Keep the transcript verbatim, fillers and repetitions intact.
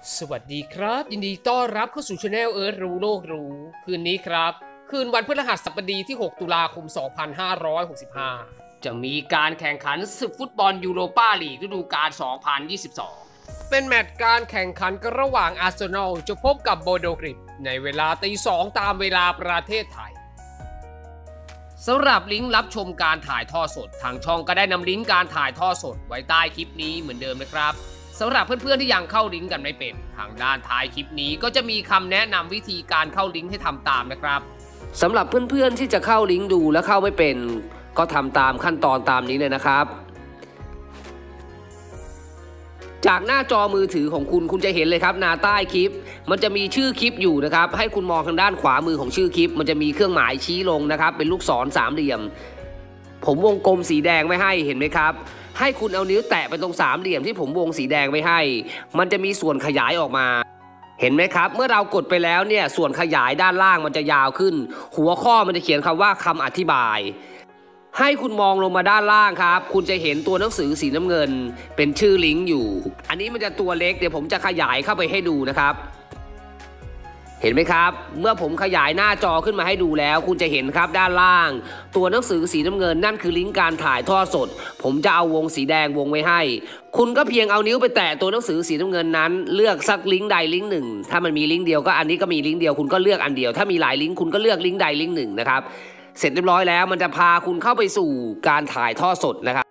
สวัสดีครับยินดีต้อนรับเข้าสู่ช anel เอิร์ธรู้โลกรู้คืนนี้ครับคืนวันพฤหัสบดีที่หกตุลาคมสองพันห้าร้อยหกสิบห้าจะมีการแข่งขันศึกฟุตบอลยูโรปาลีกฤดูกาลสองพันยี่สิบสองเป็นแมตช์การแข่งขันกันระหว่างอาร์เซนอลจะพบกับโบโดกริมในเวลาตีสองตามเวลาประเทศไทยสำหรับลิงก์รับชมการถ่ายทอดสดทางช่องก็ได้นำลิงก์การถ่ายทอดสดไว้ใต้คลิปนี้เหมือนเดิมนะครับสำหรับเพื่อนๆที่ยังเข้าลิงก์กันไม่เป็นทางด้านท้ายคลิปนี้ก็จะมีคำแนะนำวิธีการเข้าลิงก์ให้ทำตามนะครับสำหรับเพื่อนๆที่จะเข้าลิงก์ดูและเข้าไม่เป็นก็ทำตามขั้นตอนตามนี้เลยนะครับจากหน้าจอมือถือของคุณคุณจะเห็นเลยครับหน้าใต้คลิปมันจะมีชื่อคลิปอยู่นะครับให้คุณมองทางด้านขวามือของชื่อคลิปมันจะมีเครื่องหมายชี้ลงนะครับเป็นลูกศรสามเหลี่ยมผมวงกลมสีแดงไว้ให้เห็นไหมครับให้คุณเอานิ้วแตะไปตรงสามเหลี่ยมที่ผมวงสีแดงไว้ให้มันจะมีส่วนขยายออกมาเห็นไหมครับเมื่อเรากดไปแล้วเนี่ยส่วนขยายด้านล่างมันจะยาวขึ้นหัวข้อมันจะเขียนคำว่าคำอธิบายให้คุณมองลงมาด้านล่างครับคุณจะเห็นตัวหนังสือสีน้ำเงินเป็นชื่อลิงก์อยู่อันนี้มันจะตัวเล็กเดี๋ยวผมจะขยายเข้าไปให้ดูนะครับเห็นไหมครับเมื่อผมขยายหน้าจอขึ้นมาให้ดูแล้วคุณจะเห็นครับด้านล่างตัวหนังสือสีน้ำเงินนั่นคือลิงก์การถ่ายทอดสดผมจะเอาวงสีแดงวงไว้ให้คุณก็เพียงเอานิ้วไปแตะตัวหนังสือสีน้ำเงินนั้นเลือกสักลิงก์ใดลิงก์หนึ่งถ้ามันมีลิงก์เดียวก็อันนี้ก็มีลิงก์เดียวคุณก็เลือกอันเดียวถ้ามีหลายลิงก์คุณก็เลือกลิงก์ใดลิงก์หนึ่งนะครับเสร็จเรียบร้อยแล้วมันจะพาคุณเข้าไปสู่การถ่ายทอดสดนะครับ